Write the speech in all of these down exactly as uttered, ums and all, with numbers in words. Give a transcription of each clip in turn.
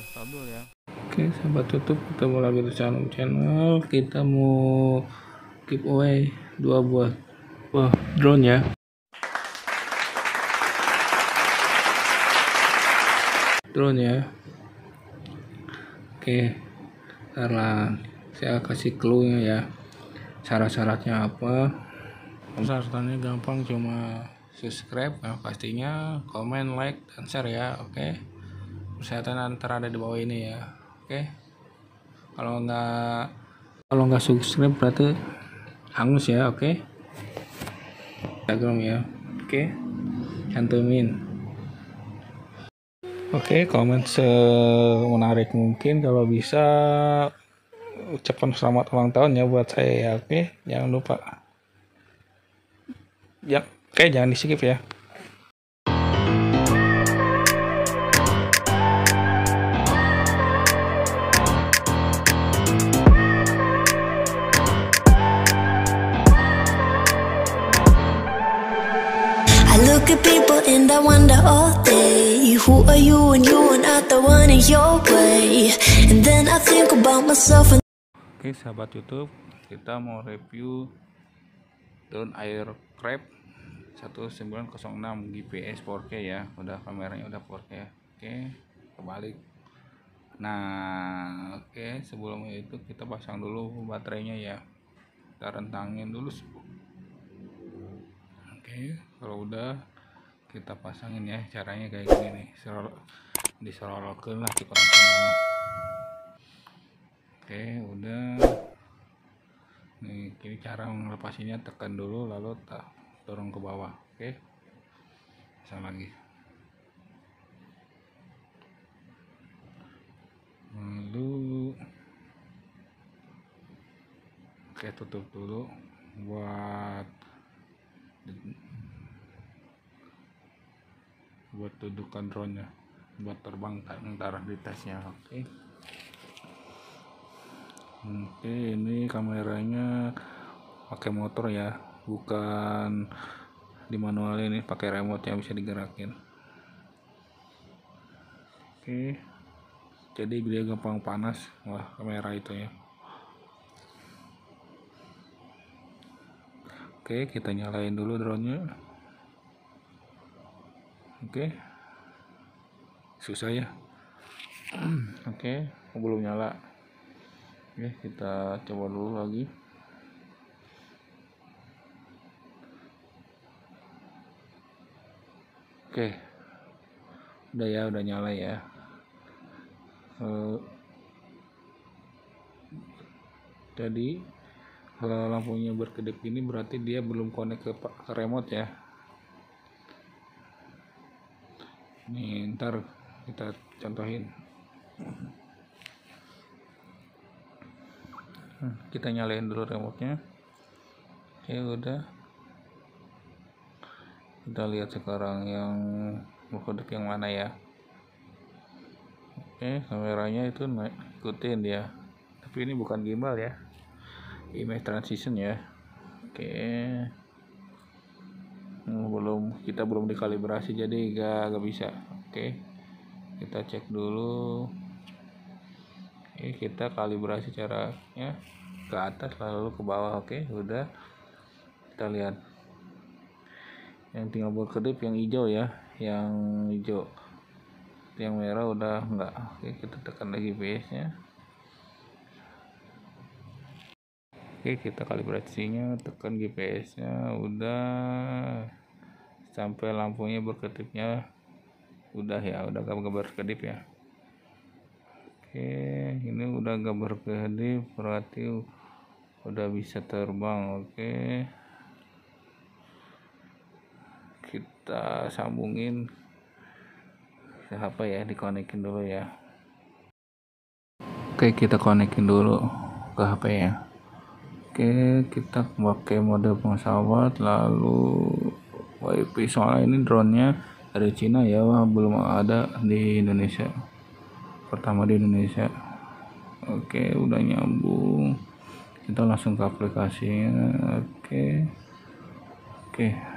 Tabel ya. Oke, sahabat YouTube, ketemu lagi di channel channel kita mau giveaway dua buah wah drone ya. Drone ya. Oke, karena saya kasih clue-nya ya. Syarat-syaratnya apa? Syaratnya gampang, cuma subscribe ya pastinya, komen, like, dan share ya. Oke. Persyaratan antara ada di bawah ini ya. Oke. Kalau nggak kalau nggak subscribe berarti hangus ya. Oke. Instagram ya. Oke. Cantumin. Oke, komen semenarik mungkin, kalau bisa ucapan selamat ulang tahun ya buat saya ya. Oke, jangan lupa. Ya, oke, jangan di skip ya. I look at people and I wonder all day, who are you and you and I the one in your way, and then I think about myself and... Oke, sahabat YouTube, kita mau review drone aircraft satu sembilan nol enam G P S four K ya. Udah kameranya udah four K ya. Oke, kebalik. Nah, oke, sebelum itu kita pasang dulu baterainya ya. Kita rentangin dulu. Oke, kalau udah kita pasangin ya. Caranya kayak gini nih, diserolokin lah cukup semua. Oke, udah. Nih, ini cara melepasinya, tekan dulu lalu tak dorong ke bawah. Oke, pasang lagi. Lalu oke, tutup dulu buat buat dudukan drone nya, buat terbang ntar di tesnya. Oke. Oke, ini kameranya pakai motor ya, bukan di manual, ini pakai remote yang bisa digerakin. Oke, jadi dia gampang panas. Wah, kamera itu ya. Oke, kita nyalain dulu drone-nya. Oke, susah ya. Oke, belum nyala. Oke, kita coba dulu lagi. Oke, udah ya, udah nyala ya. Uh, jadi kalau lampunya berkedip ini berarti dia belum connect ke, ke remote ya. Nih, ntar kita contohin. Kita nyalain dulu remote-nya. Oke, udah. Kita lihat sekarang yang berkedip yang mana ya. Oke, kameranya itu naik, ikutin dia. Tapi ini bukan gimbal ya, image transition ya. Oke, belum, kita belum dikalibrasi jadi gak, gak bisa. Oke, kita cek dulu. Oke, kita kalibrasi caranya ke atas lalu ke bawah. Oke, udah. Kita lihat yang tinggal berkedip yang hijau ya, yang hijau. Yang merah udah enggak. Oke, kita tekan lagi G P S nya. Oke, kita kalibrasinya, tekan G P S nya, udah sampai lampunya berkedipnya udah ya, udah gak berkedip ya. Oke, ini udah gak berkedip berarti udah bisa terbang. Oke, kita sambungin ke H P ya, dikonekin dulu ya. Oke, kita konekin dulu ke H P ya. Oke, kita pakai mode pesawat lalu Wi-Fi, soalnya ini drone-nya dari Cina ya, wah, belum ada di Indonesia, pertama di Indonesia. Oke, udah nyambung, kita langsung ke aplikasinya. Oke, oke.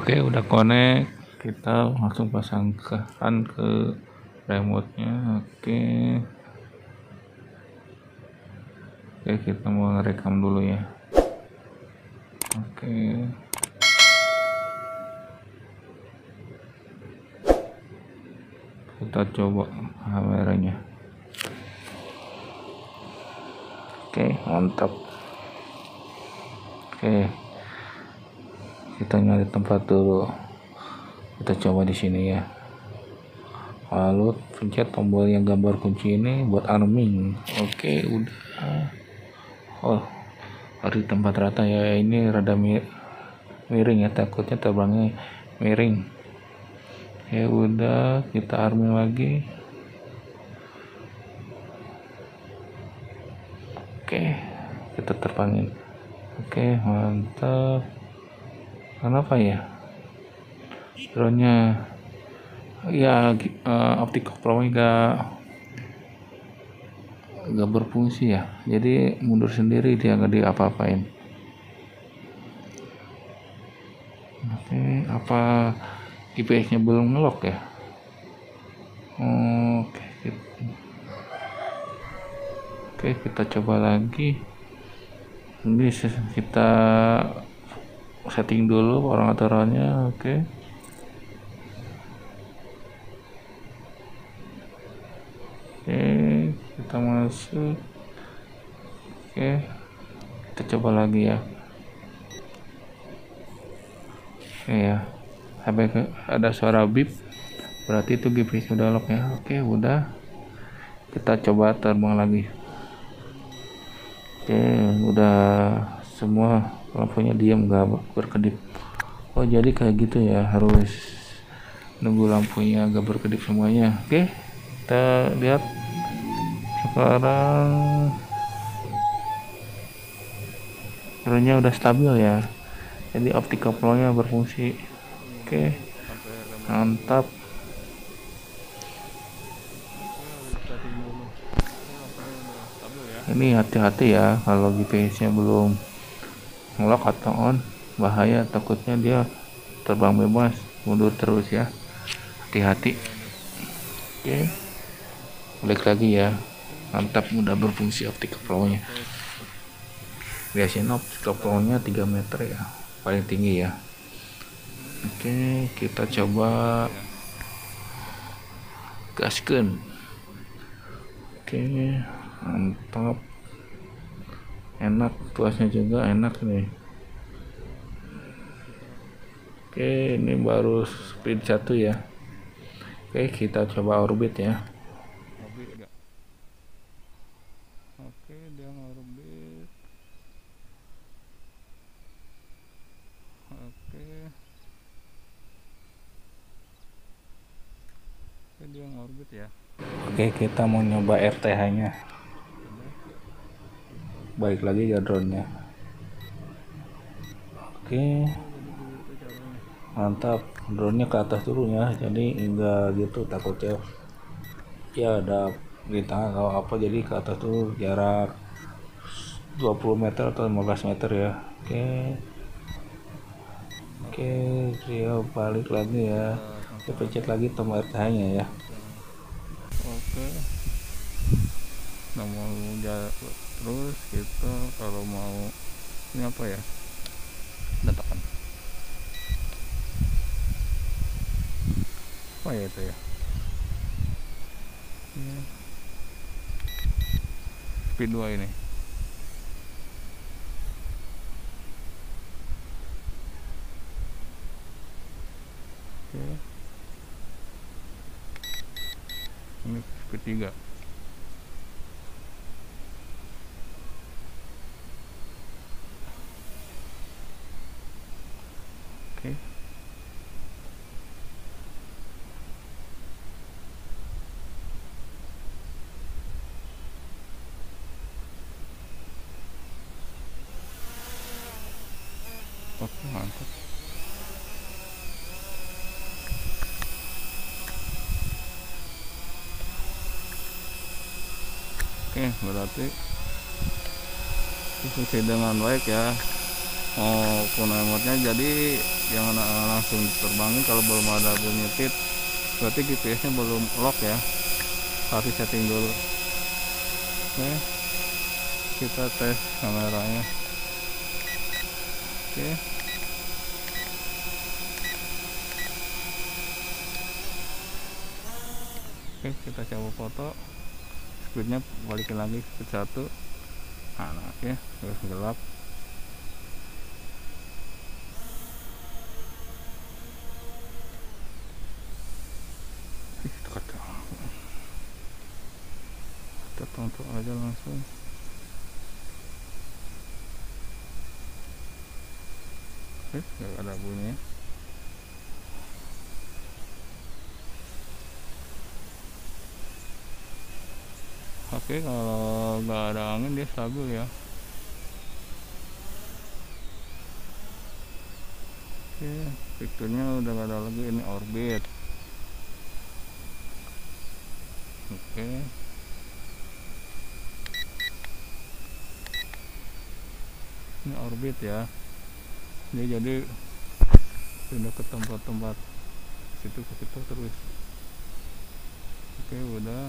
Oke, udah connect. Kita langsung pasangkan ke remote-nya. Oke. Oke, kita mau ngerekam dulu ya. Oke. Kita coba kameranya. Oke, mantap. Oke. Kita nyari tempat dulu. Kita coba di sini ya. Lalu pencet tombol yang gambar kunci ini buat arming. Oke, udah. Oh, harus tempat rata ya. Ini rada miring ya, takutnya terbangnya miring. Ya udah, kita arming lagi. Oke, kita terbangin. Oke, mantap. Kenapa ya drone-nya ya uh, optical pro nggak nggak berfungsi ya, jadi mundur sendiri, dia nggak diapa-apain. Oke, apa G P S-nya belum ngelok ya? Oke, oke kita coba lagi. Ini kita setting dulu parameternya. Oke. Oke, kita masuk. Oke, kita coba lagi ya. Oke ya, sampai ke, ada suara beep, berarti itu G P S udah lock ya. Oke, udah. Kita coba terbang lagi. Oke, udah semua lampunya diam, nggak berkedip. Oh, jadi kayak gitu ya, harus nunggu lampunya agak berkedip semuanya. Oke, kita lihat sekarang drone-nya udah stabil ya, jadi optical pro-nya berfungsi. Oke, mantap. Ini hati-hati ya, kalau G P S-nya belum ngelock atau on, bahaya, takutnya dia terbang bebas, mundur terus ya, hati-hati. Oke, balik lagi ya, mantap, udah berfungsi optical pro-nya. Biasanya optical pro-nya tiga meter ya, paling tinggi ya. Oke, kita coba gaskeun. Oke, mantap, enak, tuasnya juga enak nih. Oke, ini baru speed satu ya. Oke, kita coba orbit ya. Oke, dia ngorbit. Oke. Oke, dia ngorbit ya. Oke, kita mau nyoba R T H-nya. Baik lagi ya drone-nya. Oke, mantap, drone-nya ke atas dulu ya, jadi enggak gitu, takutnya ya ada rintangan atau apa, jadi ke atas dulu, jarak dua puluh meter atau lima belas meter ya. Oke, oke, dia balik lagi ya. Kita pencet lagi tombol R T H-nya ya. Oke, nah mau jalan terus kita, kalau mau ini apa ya, datakan apa ya itu ya, hmm. speed dua ini. Oke, ini speed tiga. Oke, oke, mantap. Oke, berarti sesuai dengan baik ya. oh phone remote-nya, jadi jangan langsung diterbangin kalau belum ada bunyi tit, berarti G P S-nya belum lock ya, harus setting dulu. Oke, kita tes kameranya. Oke, oke kita coba foto, speednya balikin lagi speed satu. Nah, oke, terus gelap. Kita tonton aja langsung. Eh, gak ada bunyinya. Oke, kalau nggak ada angin dia stabil ya. Oke, fiturnya udah gak ada lagi, ini orbit. Oke, ini orbit ya, dia jadi pindah ke tempat-tempat situ ke situ terus. Oke, udah.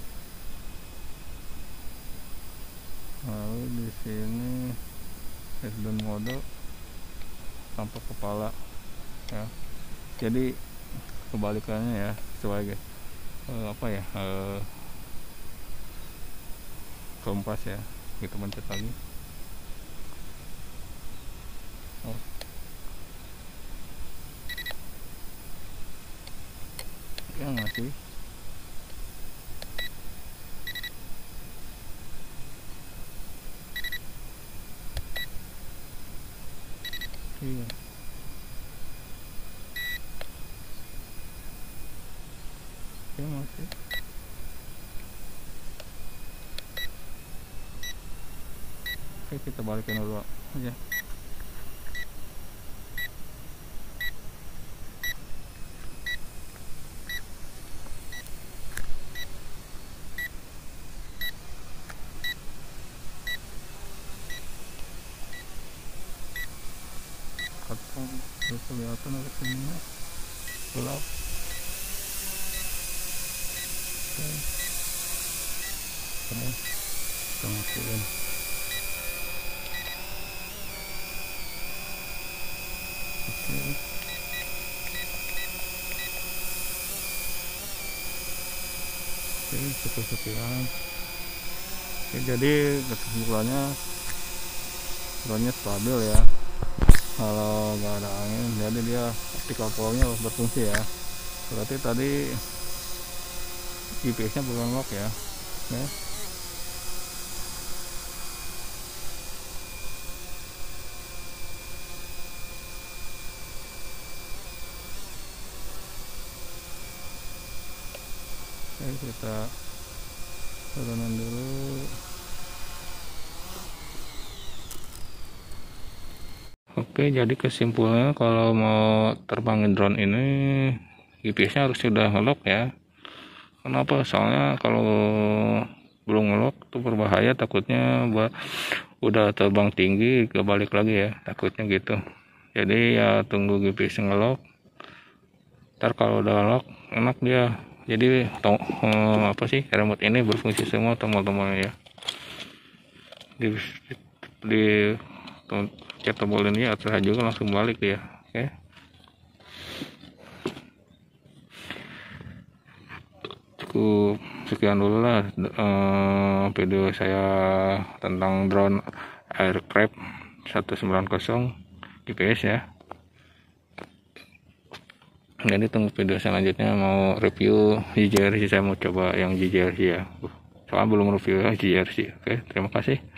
Lalu di sini headband mode tanpa kepala ya, jadi kebalikannya ya, sesuai uh, apa ya, uh, kompas ya. Kita pencet lagi. Oh, ya masih. Iya. Ya masih. Oke, kita balikin dulu aja. Katong udah kelihatan ada sininya gelap. Oke, oke, kita masukin. Oke, oke, cukup sekian. Oke, jadi kesimpulannya drone-nya stabil ya kalau nggak ada angin, jadi dia optical power-nya berfungsi ya. Berarti tadi G P S-nya belum lock ya. Oke. Oke, kita turunin dulu. Oke, jadi kesimpulannya kalau mau terbangin drone ini G P S-nya harus sudah nge-lock ya. Kenapa? Soalnya kalau belum nge-lock itu berbahaya, takutnya buat udah terbang tinggi kebalik lagi ya, takutnya gitu. Jadi ya tunggu G P S nge-lock. Ntar kalau udah lock enak dia. Jadi tong, eh, apa sih, remote ini berfungsi semua tombol-tombolnya ya. Di di cek tombol ini atas juga langsung balik dia. Oke. Cukup sekian dulu lah uh, video saya tentang drone Aircraft seratus sembilan puluh G P S ya. Jadi tunggu video selanjutnya, mau review G J R C, saya mau coba yang G J R C ya, soalnya belum review G J R C. Oke, terima kasih.